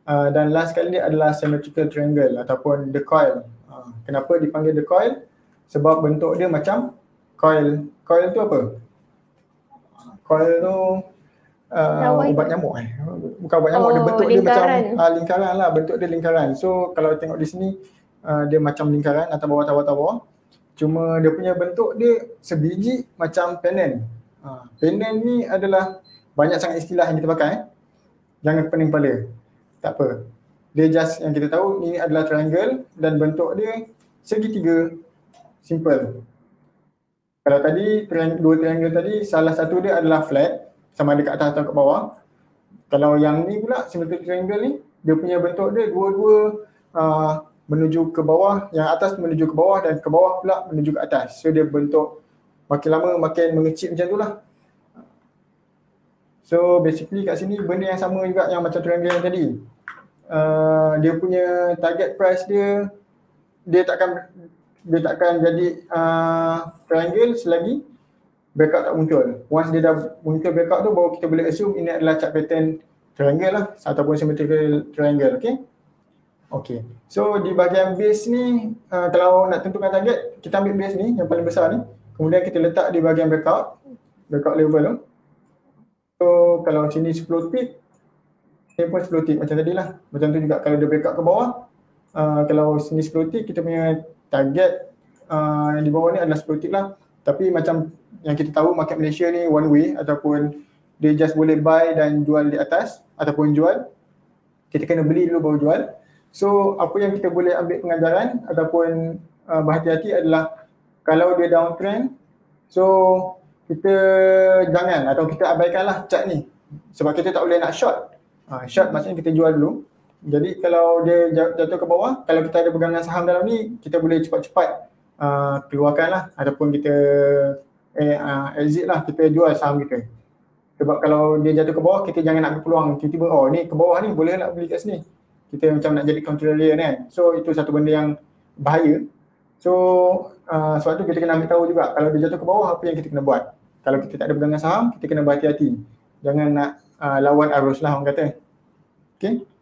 Dan last kali dia adalah symmetrical triangle ataupun the coil. Kenapa dipanggil the coil? Sebab bentuk dia macam coil. Coil tu apa? Coil tu ubat nyamuk bukan ubat nyamuk, dia bentuk lingkaran. Dia macam lingkaran lah, bentuk dia lingkaran. So kalau tengok di sini dia macam lingkaran atas bawah. Cuma dia punya bentuk dia sebiji macam pennant. Pennant ni adalah banyak sangat istilah yang kita pakai. Jangan pening kepala. Tak apa. Dia just yang kita tahu ini adalah triangle dan bentuk dia segitiga. Simple. Kalau tadi dua triangle tadi, salah satu dia adalah flat, sama ada kat atas atau kat bawah. Kalau yang ni pula symmetrical triangle ni, dia punya bentuk dia dua-dua menuju ke bawah, yang atas menuju ke bawah dan ke bawah pula menuju ke atas. So dia bentuk makin lama makin mengecil macam tu lah. So basically kat sini benda yang sama juga yang macam triangle yang tadi. Dia punya target price dia takkan jadi triangle selagi breakout tak muncul. Once dia dah muncul breakout tu, baru kita boleh assume ini adalah chart pattern triangle lah ataupun symmetrical triangle. Okay. So di bahagian base ni, kalau nak tentukan target, kita ambil base ni yang paling besar ni, kemudian kita letak di bahagian breakout level tu. So kalau sini 10 tick, sini pun 10 tick macam tadi lah. Macam tu juga kalau dia breakout ke bawah, kalau sini 10 tick, kita punya target yang di bawah ni adalah 10 tick lah. Tapi macam yang kita tahu, market Malaysia ni one way ataupun dia just boleh buy dan jual di atas ataupun jual. Kita kena beli dulu baru jual. So apa yang kita boleh ambil pengajaran ataupun berhati-hati adalah kalau dia downtrend, so kita jangan atau kita abaikanlah chart ni. Sebab kita tak boleh nak short. Short maksudnya kita jual dulu. Jadi kalau dia jatuh ke bawah, kalau kita ada pegangan saham dalam ni, kita boleh cepat-cepat keluarkan lah ataupun kita exit lah, kita jual saham kita. Sebab kalau dia jatuh ke bawah, kita jangan nak berpeluang tiba-tiba, ni ke bawah ni boleh nak beli kat sini. Kita macam nak jadi contrarian kan. So itu satu benda yang bahaya. So sebab tu kita kena ambil tahu juga kalau dia jatuh ke bawah apa yang kita kena buat. Kalau kita tak ada pegangan saham, kita kena berhati-hati. Jangan nak lawan arus lah orang kata. Okay.